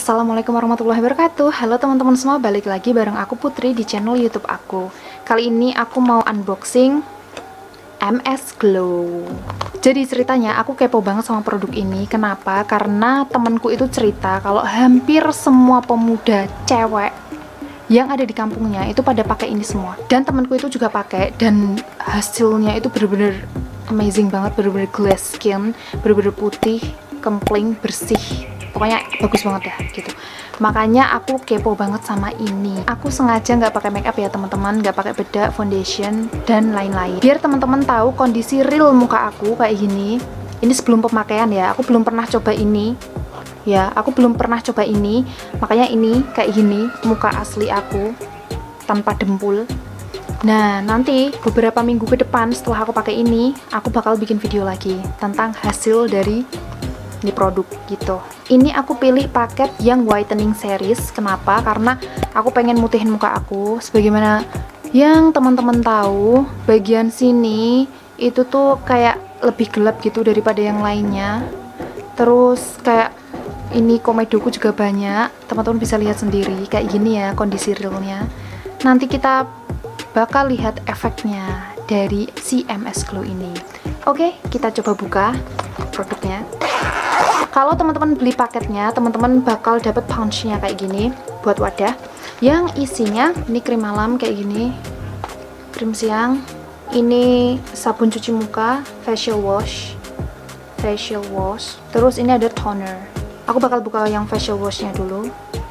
Assalamualaikum warahmatullahi wabarakatuh. Halo teman-teman semua, balik lagi bareng aku Putri di channel YouTube aku. Kali ini aku mau unboxing MS Glow. Jadi ceritanya aku kepo banget sama produk ini. Kenapa? Karena temanku itu cerita kalau hampir semua pemuda cewek yang ada di kampungnya itu pada pakai ini semua. Dan temanku itu juga pakai dan hasilnya itu bener-bener amazing banget, bener-bener glass skin, bener-bener putih, kempling, bersih. Pokoknya bagus banget ya gitu. Makanya aku kepo banget sama ini. Aku sengaja nggak pakai makeup ya teman-teman, nggak pakai bedak, foundation dan lain-lain. Biar teman-teman tahu kondisi real muka aku kayak gini. Ini sebelum pemakaian ya. Aku belum pernah coba ini. Ya, aku belum pernah coba ini. Makanya ini kayak gini muka asli aku tanpa dempul. Nah, nanti beberapa minggu ke depan setelah aku pakai ini, aku bakal bikin video lagi tentang hasil dari ini produk gitu. Ini aku pilih paket yang whitening series. Kenapa? Karena aku pengen mutihin muka aku. Sebagaimana yang teman-teman tahu, bagian sini itu tuh kayak lebih gelap gitu daripada yang lainnya. Terus kayak ini komedoku juga banyak. Teman-teman bisa lihat sendiri kayak gini ya kondisi realnya. Nanti kita bakal lihat efeknya dari si MS Glow ini. Oke, kita coba buka produknya. Kalau teman-teman beli paketnya, teman-teman bakal dapat pouchnya kayak gini buat wadah. Yang isinya ini krim malam kayak gini, krim siang, ini sabun cuci muka, facial wash, terus ini ada toner. Aku bakal buka yang facial washnya dulu.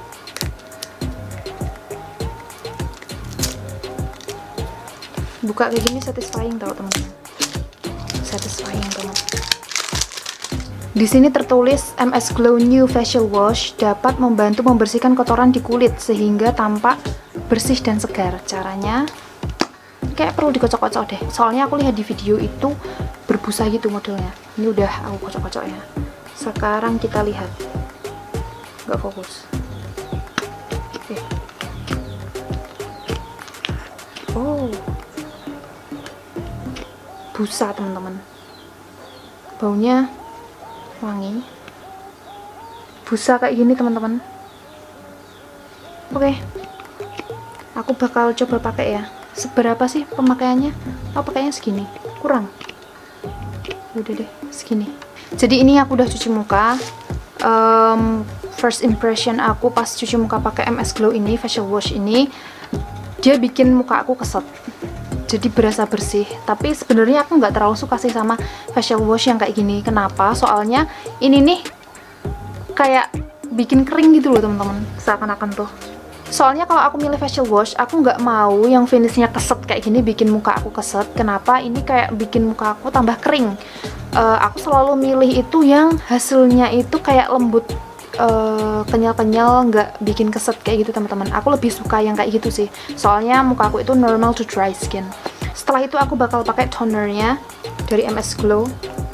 Buka kayak gini satisfying tau teman-teman, satisfying banget. Di sini tertulis MS Glow New Facial Wash dapat membantu membersihkan kotoran di kulit sehingga tampak bersih dan segar. Caranya kayak perlu dikocok-kocok deh. Soalnya aku lihat di video itu berbusa gitu modelnya. Ini udah aku kocok-kocok ya. Sekarang kita lihat. Nggak fokus. Oke. Oh. Busa teman-teman. Baunya wangi, busa kayak gini teman-teman. Oke, aku bakal coba pakai ya. Seberapa sih pemakaiannya? Oh, pakainya segini, kurang. Udah deh, segini. Jadi ini aku udah cuci muka. First impression aku pas cuci muka pakai MS Glow ini, facial wash ini, dia bikin muka aku keset. Jadi berasa bersih, tapi sebenarnya aku nggak terlalu suka sih sama facial wash yang kayak gini. Kenapa? Soalnya ini nih kayak bikin kering gitu loh teman-teman, seakan-akan tuh. Soalnya kalau aku milih facial wash, aku nggak mau yang finishnya keset kayak gini, bikin muka aku keset. Kenapa? Ini kayak bikin muka aku tambah kering. Aku selalu milih itu yang hasilnya itu kayak lembut, kenyal-kenyal, nggak bikin keset kayak gitu teman-teman. Aku lebih suka yang kayak gitu sih, soalnya muka aku itu normal to dry skin. Setelah itu aku bakal pakai tonernya dari MS Glow.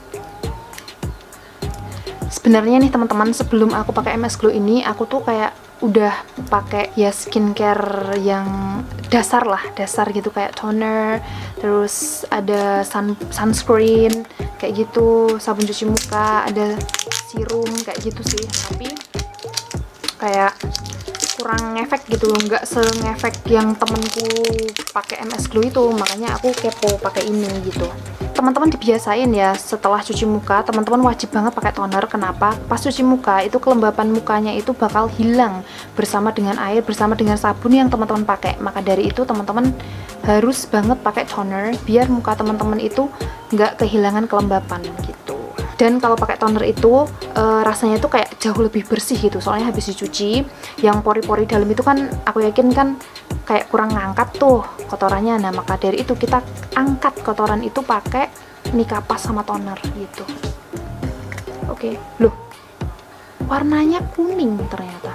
Sebenarnya nih teman-teman, sebelum aku pakai MS Glow ini, aku tuh kayak udah pakai ya skincare yang dasar lah, dasar gitu, kayak toner, terus ada sunscreen kayak gitu, sabun cuci muka, ada serum kayak gitu sih. Tapi kayak kurang ngefek gitu loh, nggak se-ngefek yang temenku pakai MS Glow itu. Makanya aku kepo pakai ini gitu. Teman-teman dibiasain ya, setelah cuci muka teman-teman wajib banget pakai toner. Kenapa? Pas cuci muka itu kelembapan mukanya itu bakal hilang bersama dengan air, bersama dengan sabun yang teman-teman pakai. Maka dari itu teman-teman harus banget pakai toner biar muka teman-teman itu nggak kehilangan kelembapan gitu. Dan kalau pakai toner itu rasanya tuh kayak jauh lebih bersih gitu. Soalnya habis dicuci, yang pori-pori dalam itu kan aku yakin kan kayak kurang ngangkat tuh kotorannya. Nah, maka dari itu kita angkat kotoran itu pakai mini kapas sama toner gitu. Oke, loh, warnanya kuning ternyata.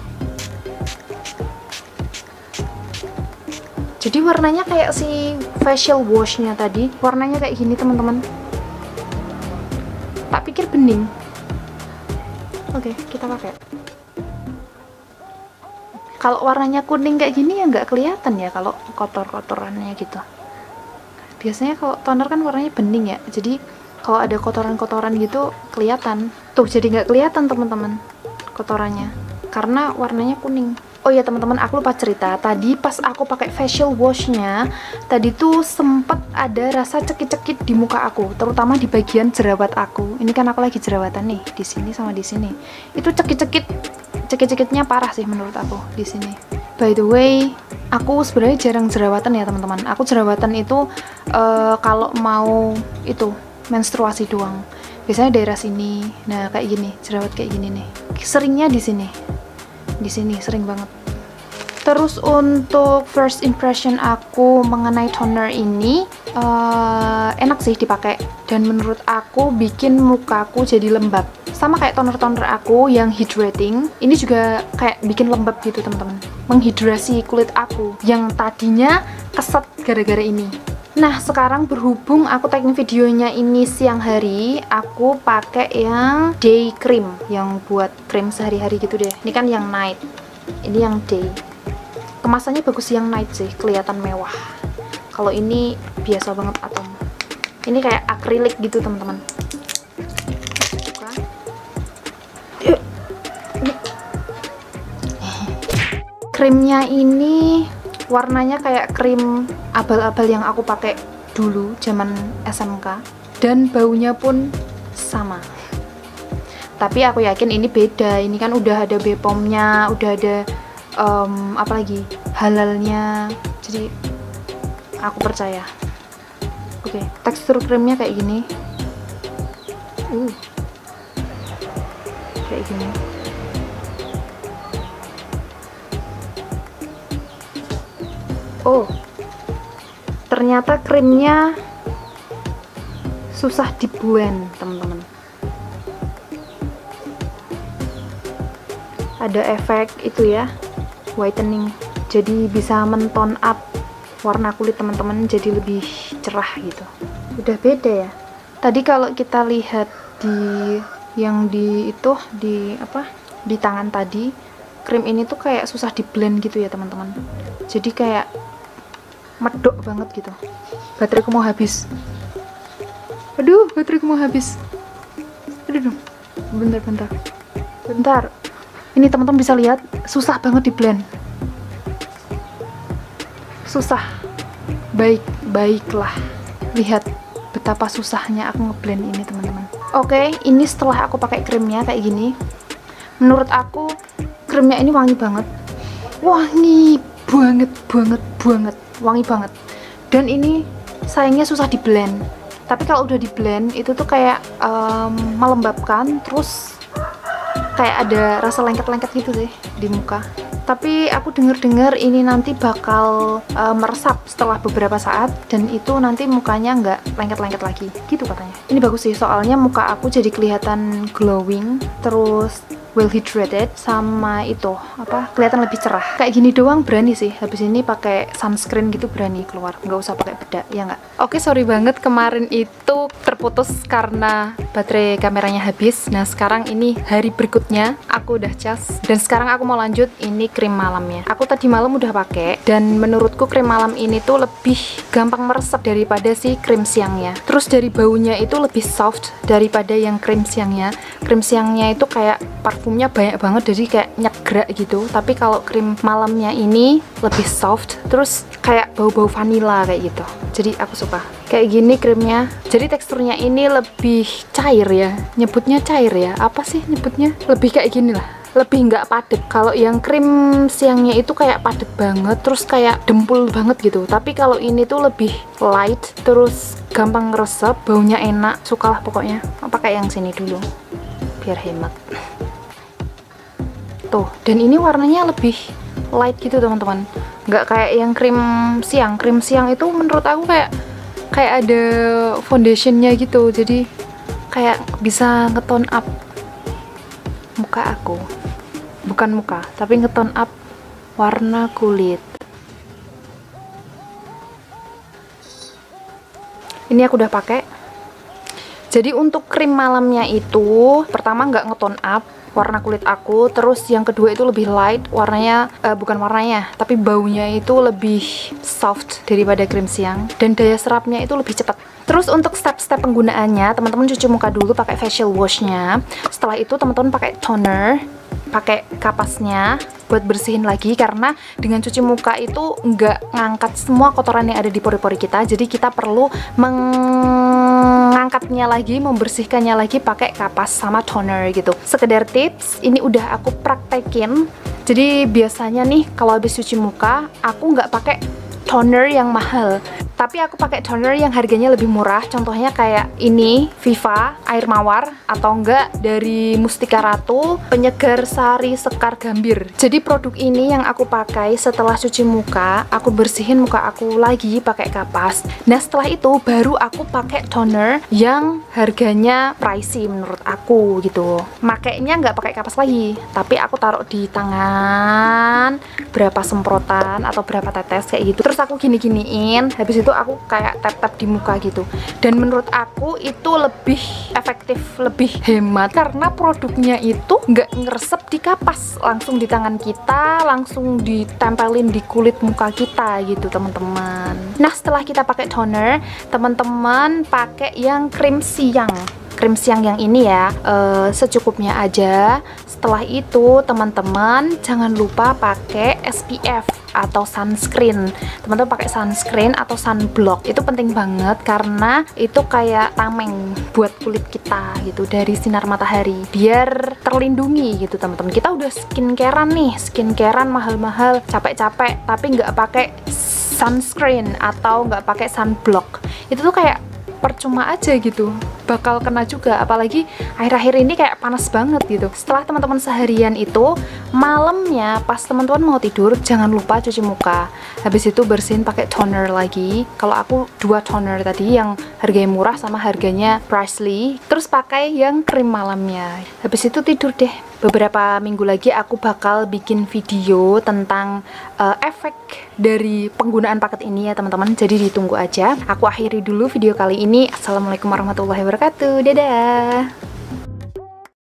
Jadi warnanya kayak si facial washnya tadi, warnanya kayak gini teman-teman. Tak pikir bening. Oke, kita pakai. Kalau warnanya kuning kayak gini ya nggak kelihatan ya kalau kotor-kotorannya gitu. Biasanya kalau toner kan warnanya bening ya, jadi kalau ada kotoran-kotoran gitu kelihatan. Tuh, jadi nggak kelihatan teman-teman kotorannya. karena warnanya kuning. Oh ya teman-teman, aku lupa cerita, tadi pas aku pakai facial washnya, tadi tuh sempet ada rasa cekit-cekit di muka aku, terutama di bagian jerawat aku. Ini kan aku lagi jerawatan nih, di sini sama di sini. Itu cekit-cekitnya parah sih menurut aku di sini. By the way, aku sebenarnya jarang jerawatan ya teman-teman. Aku jerawatan itu kalau mau itu menstruasi doang. Biasanya daerah sini. Nah kayak gini, jerawat kayak gini nih. Seringnya di sini. Di sini sering banget. Terus untuk first impression aku mengenai toner ini enak sih dipakai, dan menurut aku bikin mukaku jadi lembab. Sama kayak toner-toner aku yang hydrating, ini juga kayak bikin lembab gitu teman-teman. Menghidrasi kulit aku yang tadinya keset gara-gara ini. Nah sekarang berhubung aku taking videonya ini siang hari, aku pakai yang day cream, yang buat cream sehari-hari gitu deh. Ini kan yang night, ini yang day. Kemasannya bagus yang night sih, kelihatan mewah. Kalau ini biasa banget atom. Ini kayak akrilik gitu teman-teman. Krimnya ini warnanya kayak krim abal-abal yang aku pakai dulu zaman SMK, dan baunya pun sama. Tapi aku yakin ini beda. Ini kan udah ada BPOM-nya, udah ada apa lagi, halalnya. Jadi aku percaya. Oke, tekstur krimnya kayak gini. Kayak gini. Oh, ternyata krimnya susah di blend teman-teman. Ada efek itu ya, whitening, jadi bisa mentone up warna kulit teman-teman jadi lebih cerah gitu. Udah beda ya. Tadi kalau kita lihat di yang di itu di apa, di tangan tadi, krim ini tuh kayak susah di blend gitu ya teman-teman. Jadi kayak medok banget gitu. Bateraiku mau habis. Aduh, bateraiku mau habis. Aduh, bentar. Ini teman-teman bisa lihat, susah banget di blend. Susah. Baiklah. Lihat betapa susahnya aku ngeblend ini teman-teman. Oke, ini setelah aku pakai krimnya kayak gini. Menurut aku krimnya ini wangi banget. Wangi banget. Dan ini sayangnya susah di blend. Tapi kalau udah di blend itu tuh kayak melembabkan, terus kayak ada rasa lengket-lengket gitu deh di muka. Tapi aku denger-dengar ini nanti bakal meresap setelah beberapa saat, dan itu nanti mukanya nggak lengket-lengket lagi gitu katanya. Ini bagus sih, soalnya muka aku jadi kelihatan glowing, terus well hydrated, sama itu apa, kelihatan lebih cerah. Kayak gini doang berani sih. Habis ini pakai sunscreen gitu berani keluar, nggak usah pakai bedak ya nggak. Oke, sorry banget kemarin itu terputus karena baterai kameranya habis. Nah sekarang ini hari berikutnya aku udah cas, dan sekarang aku mau lanjut ini krim malamnya. Aku tadi malam udah pakai, dan menurutku krim malam ini tuh lebih gampang meresap daripada si krim siangnya. Terus dari baunya itu lebih soft daripada yang krim siangnya. Krim siangnya itu kayak parfumnya banyak banget, jadi kayak nyegrak gitu. Tapi kalau krim malamnya ini lebih soft, terus kayak bau-bau vanilla kayak gitu. Jadi aku suka kayak gini krimnya. Jadi teksturnya ini lebih cair ya, nyebutnya cair ya, apa sih nyebutnya, lebih kayak gini lah, lebih nggak padet. Kalau yang krim siangnya itu kayak padet banget, terus kayak dempul banget gitu. Tapi kalau ini tuh lebih light, terus gampang ngeresep, baunya enak, sukalah pokoknya. Mau pakai yang sini dulu biar hemat. Tuh, dan ini warnanya lebih light gitu teman-teman, nggak kayak yang krim siang. Krim siang itu menurut aku kayak ada foundationnya gitu, jadi kayak bisa ngetone up muka aku, bukan muka tapi ngetone up warna kulit. Ini aku udah pakai. Jadi untuk krim malamnya itu pertama nggak ngetone up warna kulit aku, terus yang kedua itu lebih light warnanya, bukan warnanya tapi baunya itu lebih soft daripada krim siang, dan daya serapnya itu lebih cepat. Terus untuk step-step penggunaannya, teman-teman cuci muka dulu pakai facial washnya. Setelah itu teman-teman pakai toner. pakai kapasnya buat bersihin lagi, karena dengan cuci muka itu nggak ngangkat semua kotoran yang ada di pori-pori kita, jadi kita perlu mengangkatnya lagi, membersihkannya lagi pakai kapas sama toner gitu. Sekedar tips, ini udah aku praktekin. Jadi biasanya nih kalau habis cuci muka aku nggak pakai toner yang mahal, tapi aku pakai toner yang harganya lebih murah. Contohnya kayak ini, Viva Air Mawar, atau enggak dari Mustika Ratu Penyegar Sari Sekar Gambir. Jadi produk ini yang aku pakai setelah cuci muka, aku bersihin muka aku lagi pakai kapas. Nah setelah itu baru aku pakai toner yang harganya pricey menurut aku gitu. Makainya nggak pakai kapas lagi, tapi aku taruh di tangan berapa semprotan atau berapa tetes kayak gitu. Terus aku gini-giniin, habis itu aku kayak tap-tap di muka gitu. Dan menurut aku itu lebih efektif, lebih hemat, karena produknya itu nggak ngeresep di kapas, langsung di tangan kita, langsung ditempelin di kulit muka kita gitu teman-teman. Nah setelah kita pakai toner, teman-teman pakai yang krim siang. Krim siang yang ini ya, secukupnya aja. Setelah itu teman-teman jangan lupa pakai SPF atau sunscreen. Teman-teman pakai sunscreen atau sunblock, itu penting banget karena itu kayak tameng buat kulit kita gitu dari sinar matahari, biar terlindungi gitu teman-teman. Kita udah skincarean nih, skincarean mahal-mahal, capek-capek, tapi nggak pakai sunscreen atau nggak pakai sunblock, itu tuh kayak percuma aja gitu, bakal kena juga. Apalagi akhir-akhir ini kayak panas banget gitu. Setelah teman-teman seharian itu, malamnya pas teman-teman mau tidur jangan lupa cuci muka, habis itu bersihin pakai toner lagi. Kalau aku 2 toner tadi yang harganya murah sama harganya pricely, terus pakai yang krim malamnya, habis itu tidur deh. Beberapa minggu lagi aku bakal bikin video tentang efek dari penggunaan paket ini ya teman-teman, jadi ditunggu aja. Aku akhiri dulu video kali ini. Assalamualaikum warahmatullahi wabarakatuh, dadah.